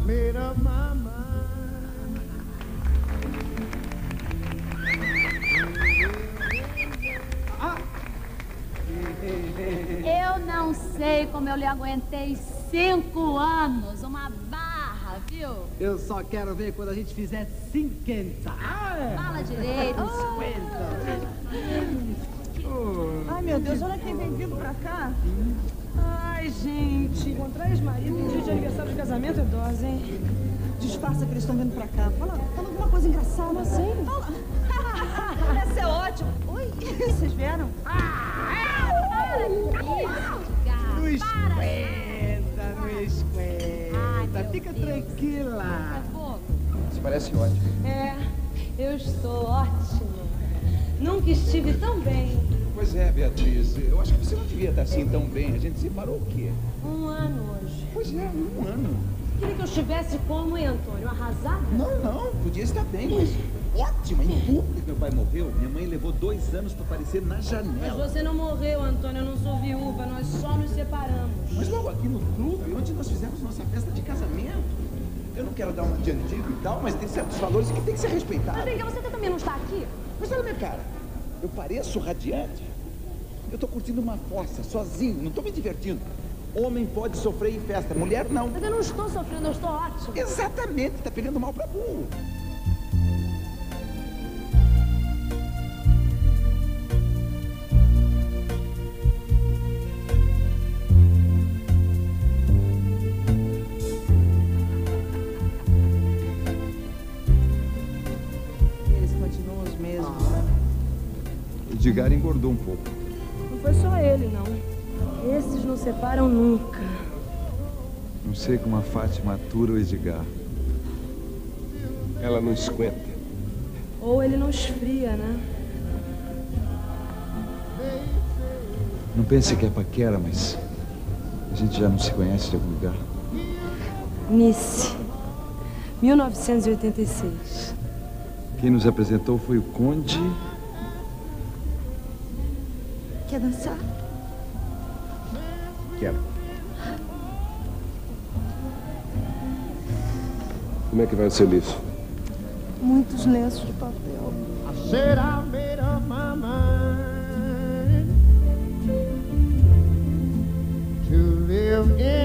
made up my mind. Eu não sei como eu lhe aguentei 5 anos, uma barra, viu? Eu só quero ver quando a gente fizer 50. Fala direito. 50. Ai, meu Deus, olha quem vem vindo pra cá. Ai, gente, encontrar ex-marido em dia de aniversário de casamento é dose, hein? Disfarça que eles estão vindo pra cá. Fala alguma coisa engraçada. Como assim? Fala. Essa é ótima. Oi, vocês vieram? Não esquenta, não esquenta. Fica tranquila. Isso parece ótimo. É, eu estou ótima. Nunca estive tão bem. Pois é, Beatriz. Eu acho que você não devia estar assim tão bem. A gente separou o quê? 1 ano hoje. Pois é, 1 ano. Queria que eu estivesse como, hein, Antônio? Arrasada? Não. Podia estar bem, mas ótima. Em público. Meu pai morreu. Minha mãe levou 2 anos para aparecer na Mas janela. você não morreu, Antônio. Eu não sou viúva. Nós só nos separamos. Mas logo aqui no clube, onde nós fizemos nossa festa de casamento. Eu não quero dar uma de antigo e tal, mas tem certos valores que tem que ser respeitados. Mas vem cá, você também não está aqui? Mas olha a minha cara. Eu pareço radiante. Eu tô curtindo uma fossa, sozinho. Não tô me divertindo. Homem pode sofrer em festa, mulher não. Mas eu não estou sofrendo, eu estou ótima. Exatamente, tá pegando mal pra burro. Eles continuam os mesmos, né? Edgar engordou um pouco. Não foi só ele, não. Esses não separam nunca. Não sei como a Fátima atura o Edgar. Ela não esquenta. Ou ele não esfria, né? Não pense que é paquera, mas a gente já não se conhece de algum lugar. Nice, 1986. Quem nos apresentou foi o Conde. Quer dançar? Quero. Como é que vai o serviço? Muitos lenços de papel. I said I made up my mind to live in